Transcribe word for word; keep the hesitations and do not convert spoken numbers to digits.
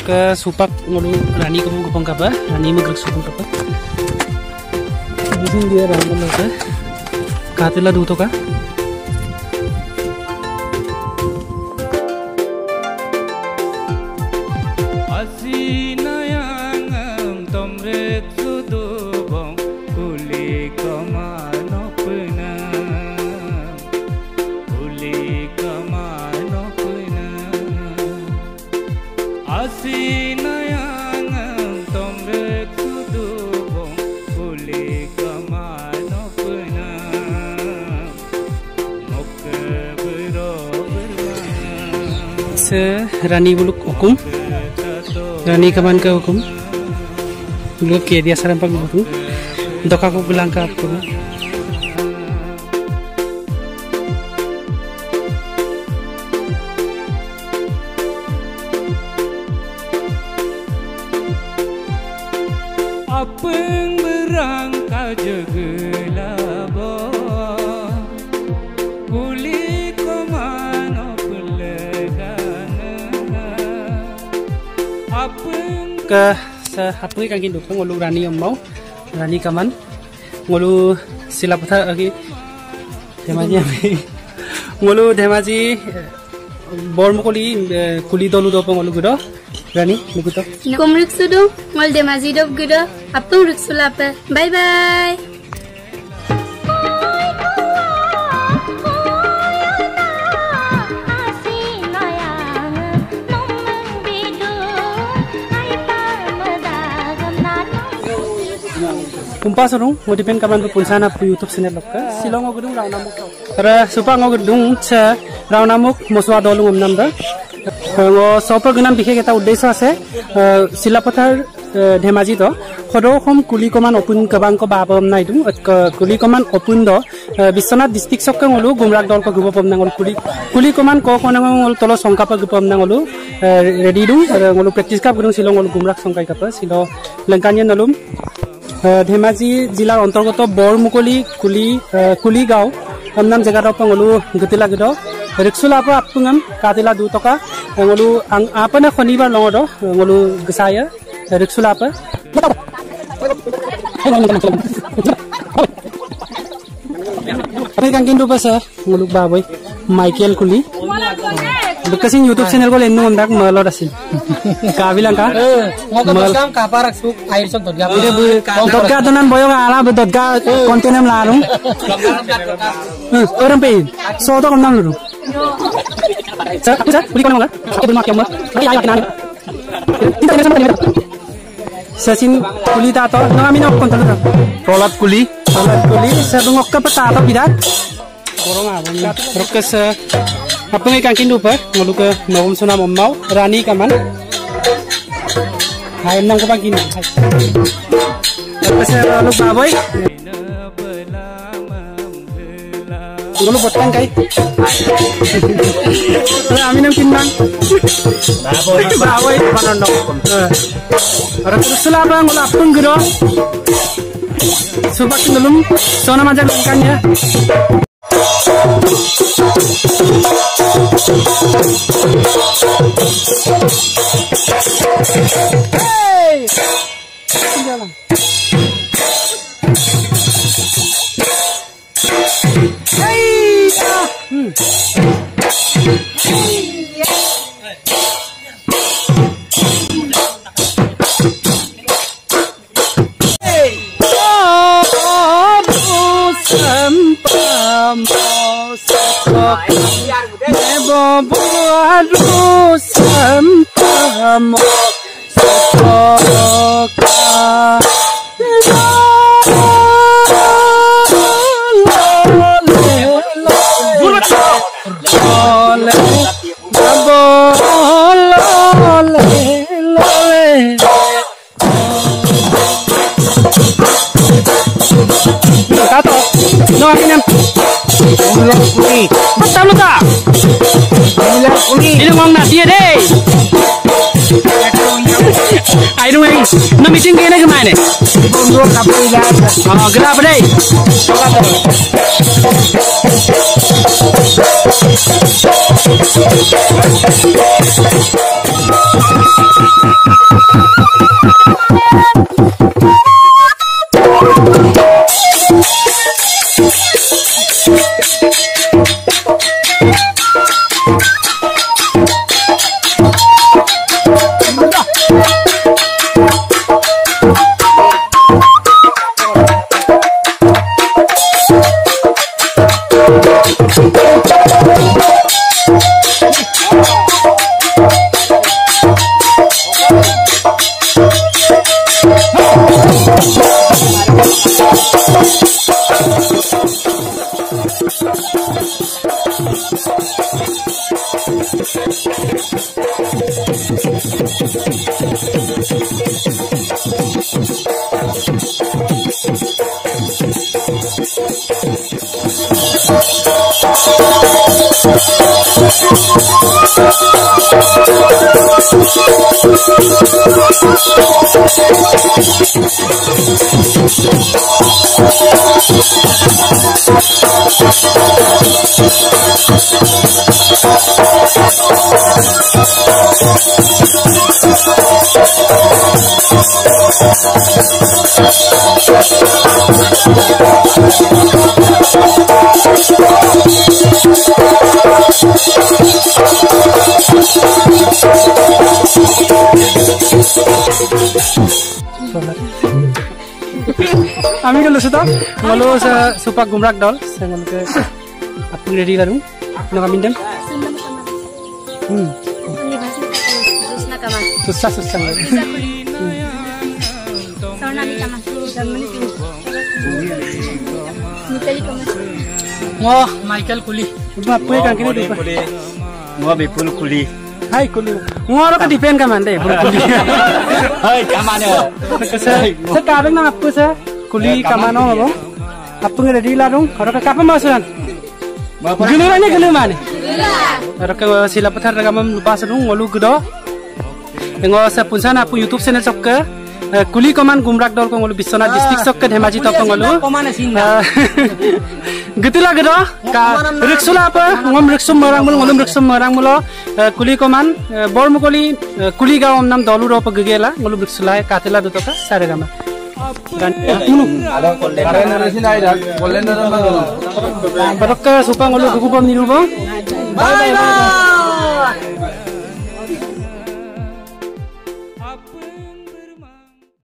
ke supak ngolu rani kamu gupang kapa rani magrek supang kapa bisin dia rani laka katila duto ka asinayangam tomret sudubong kuli kamanopna kuli kamanopna asinayangam tomret sudubong kuli kamanopna mokbero se rani buluk hukum rani kaman ka hukum lu ke dia saram pag butu doka ko bilang ka aku apeng berangka jegelabo kulit komano pelegana apeng ke sa hapui kan kin dukang ngolu rani mau rani kaman ngolu silapatha agi dhemaji ngolu dhemaji bormukoli kuli dolu do ngolu gudo rani nuguto kumrik sudu ngol dhemaji do gudo apung riksulape bye bye Pumpa sorong ngodipen kaman punsana pu YouTube channel lokka silong ogudung rawnamuk ra supa ngogudung cha rawnamuk moswa dolung omnamda ngo sopa gunam bikhe eta uddesho ase silapathar dhemaji to khodokhom kulikoman opun kabang ko babam naidum kulikoman opun do biswanath district sokke ngolu gumrak dol ko gubopom nangol kuli kulikoman ko konangol tolo songkapa gupom nangolu ready dum ngolu practice kap gudung silong ngolu gumrak songkai kapa silo lengkanya nalum Dhemaji জিলাৰ অন্তৰ্গত বৰমুকলি কুলি কুলি গাঁও নাম জেগাত পঙলু গতিলা গিদ ৰিক্সুলা পৰা আপুঙাম কাতিলা দুই টকা ngolu আপনে শনিবাৰ লঙদ ngolu গসায়া ৰিক্সুলা পৰা kan kindu pasa ngulu baboy Michael Kuli Dukasin YouTube channel ko lenno undak malor asin kabilang ka mal kam kaparak suk air sok dodga dodga donan boyong ala dodga kontenem larung orang pe so to konam lu sa sa buli kono ngal aku mak yamat ay ay kinan tidak ada sama Sasin Kuli tato nami nok kontal Prolat Kuli Prolat Kuli sa bungok ka pata bidat borong abon rokas apa ngai kan kindu par ngolu ke mawum suna momau rani kaman hai nang ko pagin hai rokas lu baboy ngolu botang kai ami nam kinang baboy baboy panondok rokas sula bang ngolu apung giro subak ngelum sona majak kan ya Hey! Jalan. Hey! Hmm. Hey! Oh, sampam Nebo buaru sampam Sokoka Lole Nebo lole Lole Tato No akin yan Bilang kuli Betul lu tak? Bilang kuli Ini ngomong nasi ya deh Ayo dong yang No meeting kayaknya kemana? Bumbu kapal ilah Oh gelap deh Gelap Ami kalau sudah, kalau saya supak gumrak dol, saya kalau ke apa ready lalu, nak kami dem. Hmm. Susna kaman. Susah susah. Sauna ni kaman. Jamani tu. Mitali kaman. Wah, Michael Kuli. Cuma apa yang kini tu? Gua Bipul Kuli. Hai Kuli. Ngoro ka depend kaman deh, Kuli. Hai, kamane. Sekarang nak apa sah? Kuli kaman orang apa? Apa yang ready lalu? Kalau kapan masukan? Gelurannya geluman. Kalau ke sila petar ragam lupa sedung ngolu gedo. Engau sa punsan apu YouTube channel sok Kuli kaman gumrak dol ko ngolu Biswanath district sok ke Dhemaji top ko ngolu. Gitulah gedo. Ka riksula apa? Ngom riksum merang mul ngolum riksum merang mulo. Kuli kaman bor mukoli kuli gaw nam dolu ro pa gegela ngolu riksula katela duto ka saragama. Dan mulu. Barokah supa ngolu gugupam niru bang. Bye bye.